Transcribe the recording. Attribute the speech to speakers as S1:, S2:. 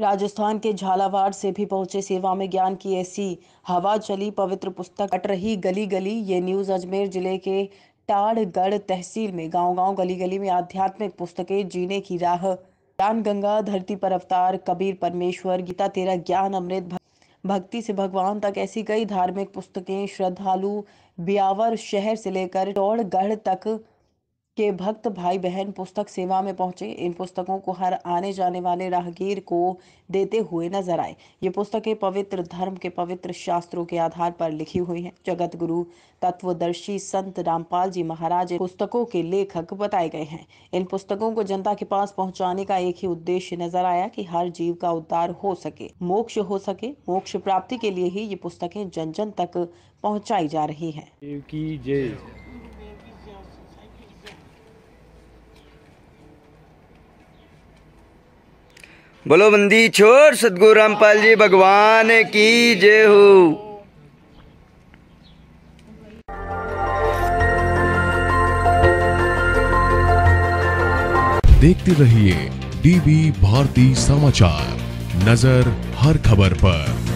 S1: राजस्थान के झालावाड़ से भी पहुंचे सेवा में ज्ञान की ऐसी हवा चली। पवित्र पुस्तक बट रही गली गली। ये न्यूज अजमेर जिले के टाड़गढ़ तहसील में गांव-गांव गली-गली में आध्यात्मिक पुस्तकें जीने की राह, ज्ञान गंगा, धरती पर अवतार, कबीर परमेश्वर, गीता तेरा ज्ञान अमृत, भक्ति से भगवान तक, ऐसी कई धार्मिक पुस्तकें श्रद्धालु ब्यावर शहर से लेकर टौड़गढ़ तक के भक्त भाई बहन पुस्तक सेवा में पहुंचे। इन पुस्तकों को हर आने जाने वाले राहगीर को देते हुए नजर आए। ये पुस्तकें पवित्र धर्म के पवित्र शास्त्रों के आधार पर लिखी हुई हैं। जगत गुरु तत्वदर्शी संत रामपाल जी महाराज इन पुस्तकों के लेखक बताए गए हैं। इन पुस्तकों को जनता के पास पहुंचाने का एक ही उद्देश्य नजर आया कि हर जीव का उद्धार हो सके, मोक्ष हो सके। मोक्ष प्राप्ति के लिए ही ये पुस्तकें जन जन तक पहुंचाई जा रही हैं।
S2: बोलो बंदी छोड़ सदगुरु रामपाल जी भगवान की जय हो।
S3: देखते रहिए डीबी भारती समाचार, नजर हर खबर पर।